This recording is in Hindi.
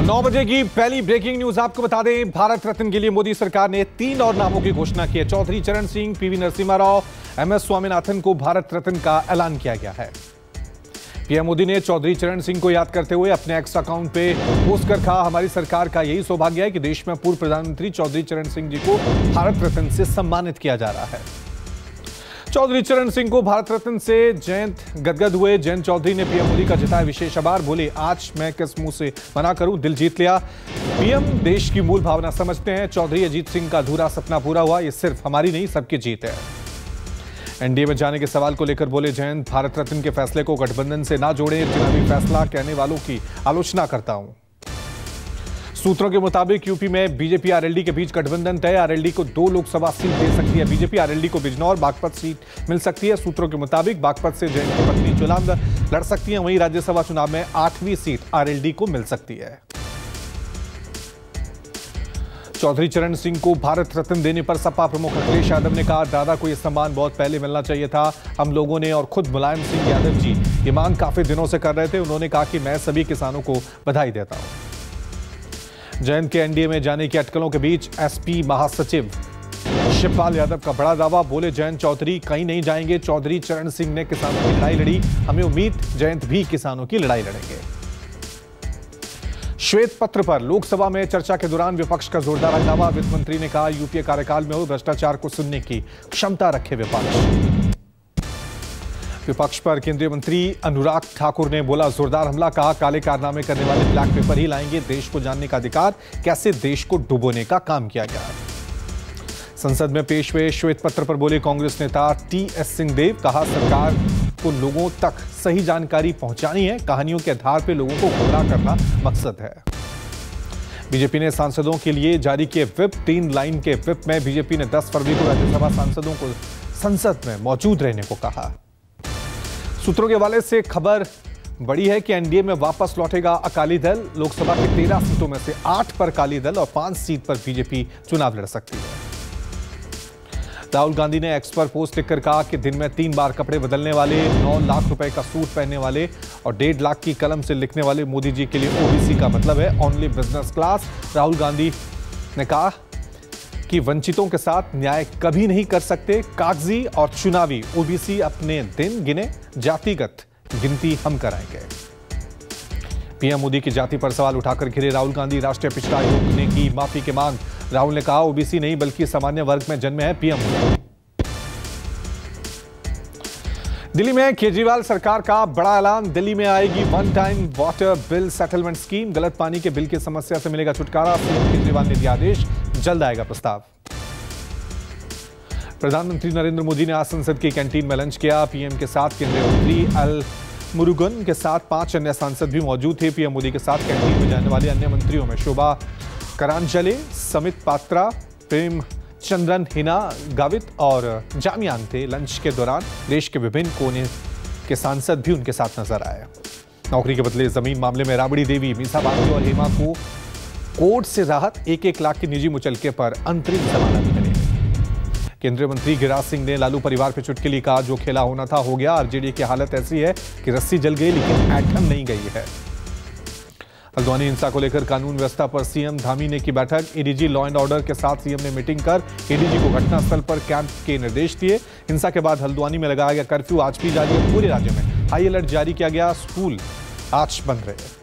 9 बजे की पहली ब्रेकिंग न्यूज आपको बता दें, भारत रत्न के लिए मोदी सरकार ने 3 और नामों की घोषणा की है। चौधरी चरण सिंह, पीवी नरसिम्हा राव, एमएस स्वामीनाथन को भारत रत्न का ऐलान किया गया है। पीएम मोदी ने चौधरी चरण सिंह को याद करते हुए अपने एक्स अकाउंट पे पोस्ट कर कहा, हमारी सरकार का यही सौभाग्य है कि देश में पूर्व प्रधानमंत्री चौधरी चरण सिंह जी को भारत रत्न से सम्मानित किया जा रहा है। चौधरी चरण सिंह को भारत रत्न से जयंत गदगद हुए। जयंत चौधरी ने पीएम मोदी का जताया विशेष आभार, बोले आज मैं किस मुंह से मना करूं, दिल जीत लिया। पीएम देश की मूल भावना समझते हैं। चौधरी अजीत सिंह का अधूरा सपना पूरा हुआ, ये सिर्फ हमारी नहीं सबकी जीत है। एनडीए में जाने के सवाल को लेकर बोले जयंत, भारत रत्न के फैसले को गठबंधन से ना जोड़े, चुनावी फैसला कहने वालों की आलोचना करता हूं। सूत्रों के मुताबिक यूपी में बीजेपी आरएलडी के बीच गठबंधन तय। आरएलडी को 2 लोकसभा सीट दे सकती है बीजेपी। आरएलडी को बिजनौर, बागपत सीट मिल सकती है। सूत्रों के मुताबिक बागपत से जयंत की पत्नी चुनाव लड़ सकती हैं। वहीं राज्यसभा चुनाव में 8वीं सीट आरएलडी को मिल सकती है। चौधरी चरण सिंह को भारत रत्न देने पर सपा प्रमुख अखिलेश यादव ने कहा, दादा को यह सम्मान बहुत पहले मिलना चाहिए था। हम लोगों ने और खुद मुलायम सिंह यादव जी ये मांग काफी दिनों से कर रहे थे। उन्होंने कहा कि मैं सभी किसानों को बधाई देता हूं। जयंत के एनडीए में जाने की अटकलों के बीच एसपी महासचिव शिवपाल यादव का बड़ा दावा, बोले जयंत चौधरी कहीं नहीं जाएंगे। चौधरी चरण सिंह ने किसानों की लड़ाई लड़ी, हमें उम्मीद जयंत भी किसानों की लड़ाई लड़ेंगे। श्वेत पत्र पर लोकसभा में चर्चा के दौरान विपक्ष का जोरदार हंगामा। वित्त मंत्री ने कहा, यूपीए कार्यकाल में हुए भ्रष्टाचार को सुनने की क्षमता रखे विपक्ष। विपक्ष पर केंद्रीय मंत्री अनुराग ठाकुर ने बोला जोरदार हमला, कहा काले कारनामे करने वाले ब्लैक पेपर ही लाएंगे। देश को जानने का अधिकार, कैसे देश को डुबोने का काम किया गया। संसद में पेश हुए श्वेत पत्र पर बोले कांग्रेस नेता टीएस सिंहदेव, कहा सरकार को लोगों तक सही जानकारी पहुंचानी है, कहानियों के आधार पर लोगों को गुमराह करना मकसद है। बीजेपी ने सांसदों के लिए जारी किए व्हिप। 3 लाइन के व्हिप में बीजेपी ने 10 फरवरी को राज्यसभा सांसदों को संसद में मौजूद रहने को कहा। सूत्रों के हवाले से खबर बड़ी है कि एनडीए में वापस लौटेगा अकाली दल। लोकसभा की 13 सीटों में से 8 पर अकाली दल और 5 सीट पर बीजेपी चुनाव लड़ सकती है। राहुल गांधी ने एक्स पर पोस्ट लिखकर कहा कि दिन में 3 बार कपड़े बदलने वाले, 9 लाख रुपए का सूट पहनने वाले और 1.5 लाख की कलम से लिखने वाले मोदी जी के लिए ओबीसी का मतलब है only business class. Rahul Gandhi ने कहा कि वंचितों के साथ न्याय कभी नहीं कर सकते। कागजी और चुनावी ओबीसी अपने दिन गिने, जातिगत गिनती हम कराएंगे। पीएम मोदी की जाति पर सवाल उठाकर घिरे राहुल गांधी। राष्ट्रीय पिछड़ा आयोग ने की माफी की मांग। राहुल ने कहा ओबीसी नहीं बल्कि सामान्य वर्ग में जन्मे हैं पीएम मोदी। दिल्ली में केजरीवाल सरकार का बड़ा ऐलान। दिल्ली में आएगी one time water bill settlement scheme. गलत पानी के बिल की समस्या से मिलेगा छुटकारा। सीएम केजरीवाल ने दिया आदेश, जल्द आएगा प्रस्ताव। प्रधानमंत्री नरेंद्र मोदी ने आज संसद की कैंटीन में लंच किया। पीएम के साथ केंद्रीय मंत्री एल मुरुगन के साथ 5 अन्य सांसद भी मौजूद थे। पीएम मोदी के साथ कैंटीन में जाने वाले अन्य मंत्रियों में शोभा करांजले, समित पात्रा, प्रेम चंद्रन, हिना गावित और जामियान थे। लंच के दौरान देश के विभिन्न कोने के सांसद भी उनके साथ नजर आए। नौकरी के बदले जमीन मामले में राबड़ी देवी, मीसा भारती और हेमा को कोर्ट से राहत। 1-1 लाख की निजी मुचलके पर अंतरिम जमानत मिली। केंद्रीय मंत्री गिरिराज सिंह ने लालू परिवार पर चुटकुली, कहा जो खेला होना था हो गया। आरजेडी की हालत ऐसी है कि रस्सी जल गई लेकिन एटम नहीं गई है। हल्द्वानी हिंसा को लेकर कानून व्यवस्था पर सीएम धामी ने की बैठक। एडीजी लॉ एंड ऑर्डर के साथ सीएम ने मीटिंग कर एडीजी को घटनास्थल पर कैंप के निर्देश दिए। हिंसा के बाद हल्द्वानी में लगाया गया कर्फ्यू आज भी जारी है। पूरे राज्य में हाई अलर्ट जारी किया गया। स्कूल आज बंद रहे।